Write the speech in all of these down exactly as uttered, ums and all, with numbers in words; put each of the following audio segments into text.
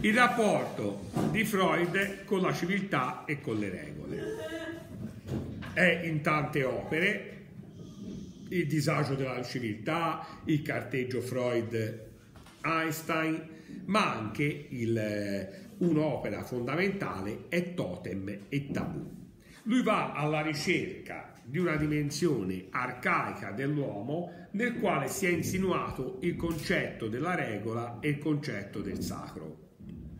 il rapporto di Freud con la civiltà e con le regole. È in tante opere, il disagio della civiltà, il carteggio Freud-Einstein, ma anche un'opera fondamentale è Totem e Tabù. Lui va alla ricerca di una dimensione arcaica dell'uomo nel quale si è insinuato il concetto della regola e il concetto del sacro.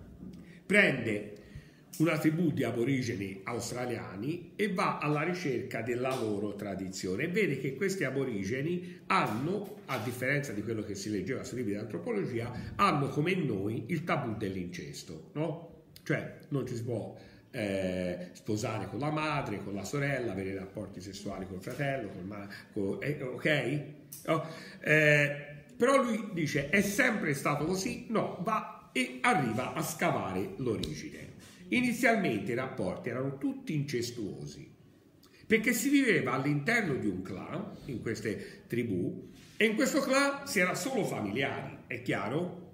Prende una tribù di aborigeni australiani e va alla ricerca della loro tradizione e vede che questi aborigeni hanno, a differenza di quello che si leggeva sui libri di antropologia, hanno come noi il tabù dell'incesto, no? Cioè non ci si può eh, sposare con la madre, con la sorella, avere rapporti sessuali col fratello, col ma con, eh, ok? No? Eh, però lui dice è sempre stato così? No, va e arriva a scavare l'origine. Inizialmente i rapporti erano tutti incestuosi, perché si viveva all'interno di un clan, in queste tribù, e in questo clan si era solo familiari, è chiaro?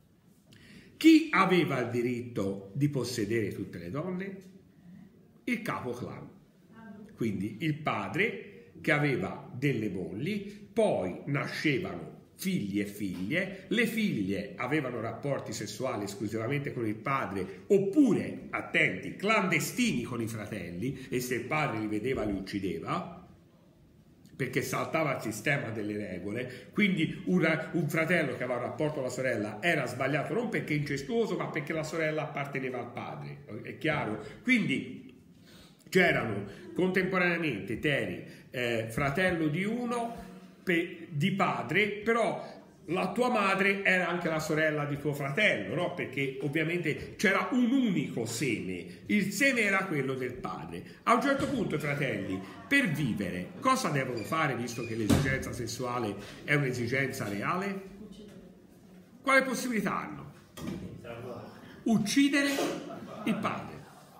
Chi aveva il diritto di possedere tutte le donne? Il capo clan, quindi il padre che aveva delle mogli, poi nascevano figli e figlie, le figlie avevano rapporti sessuali esclusivamente con il padre oppure, attenti, clandestini con i fratelli, e se il padre li vedeva li uccideva perché saltava il sistema delle regole. Quindi un, un fratello che aveva un rapporto con la sorella era sbagliato non perché incestuoso ma perché la sorella apparteneva al padre, è chiaro? Quindi c'erano contemporaneamente Teri, eh, fratello di uno di padre, però la tua madre era anche la sorella di tuo fratello, no? Perché ovviamente c'era un unico seme, il seme era quello del padre. A un certo punto i fratelli, per vivere, cosa devono fare visto che l'esigenza sessuale è un'esigenza reale? Quale possibilità hanno? Uccidere il padre.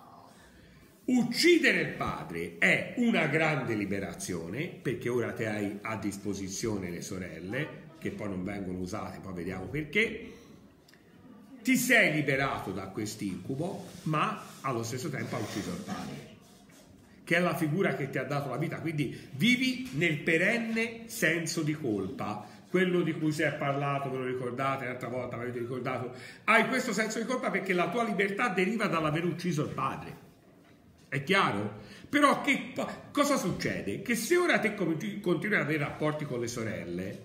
Uccidere il padre è una grande liberazione, perché ora te hai a disposizione le sorelle, che poi non vengono usate, poi vediamo perché. Ti sei liberato da quest'incubo, ma allo stesso tempo hai ucciso il padre, che è la figura che ti ha dato la vita, quindi vivi nel perenne senso di colpa, quello di cui si è parlato, ve lo ricordate, l'altra volta avete ricordato, hai questo senso di colpa perché la tua libertà deriva dall'aver ucciso il padre. È chiaro? Però che cosa succede? Che se ora te continui ad avere rapporti con le sorelle,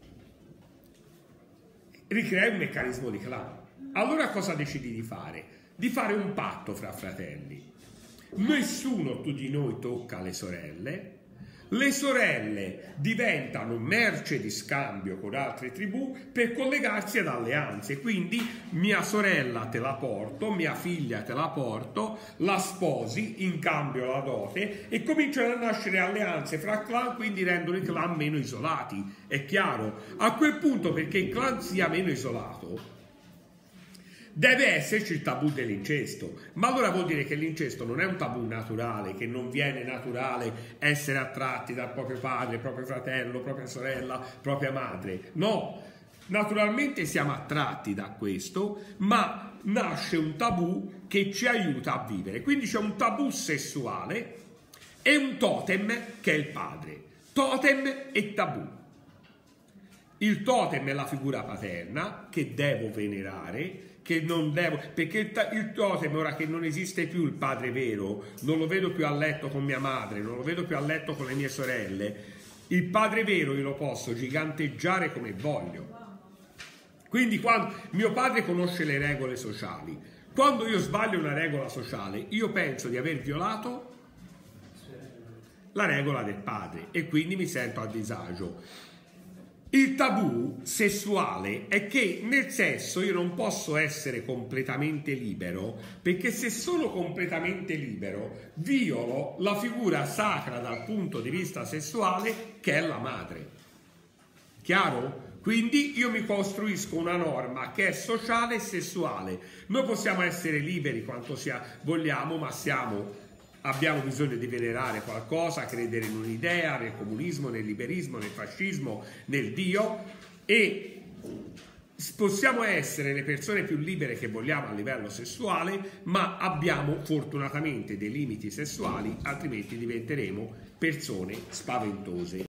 ricrei un meccanismo di clan. Allora cosa decidi di fare? Di fare un patto fra fratelli. Nessuno di noi tocca le sorelle, le sorelle diventano merce di scambio con altre tribù per collegarsi ad alleanze, quindi mia sorella te la porto, mia figlia te la porto, la sposi, in cambio la dote, e cominciano a nascere alleanze fra clan, quindi rendono i clan meno isolati, è chiaro? A quel punto, perché il clan sia meno isolato, deve esserci il tabù dell'incesto, ma allora vuol dire che l'incesto non è un tabù naturale, che non viene naturale essere attratti dal proprio padre, proprio fratello, propria sorella, propria madre. No, naturalmente siamo attratti da questo, ma nasce un tabù che ci aiuta a vivere. Quindi c'è un tabù sessuale e un totem che è il padre. Totem e tabù. Il totem è la figura paterna che devo venerare, che non devo, perché il, il totem, ora che non esiste più il padre vero, non lo vedo più a letto con mia madre, non lo vedo più a letto con le mie sorelle, il padre vero io lo posso giganteggiare come voglio. Quindi quando mio padre conosce le regole sociali, quando io sbaglio una regola sociale, io penso di aver violato la regola del padre e quindi mi sento a disagio. Il tabù sessuale è che nel sesso io non posso essere completamente libero, perché se sono completamente libero violo la figura sacra dal punto di vista sessuale che è la madre. Chiaro? Quindi io mi costruisco una norma che è sociale e sessuale. Noi possiamo essere liberi quanto sia vogliamo, ma siamo... abbiamo bisogno di venerare qualcosa, credere in un'idea, nel comunismo, nel liberismo, nel fascismo, nel Dio, e possiamo essere le persone più libere che vogliamo a livello sessuale, ma abbiamo fortunatamente dei limiti sessuali, altrimenti diventeremo persone spaventose.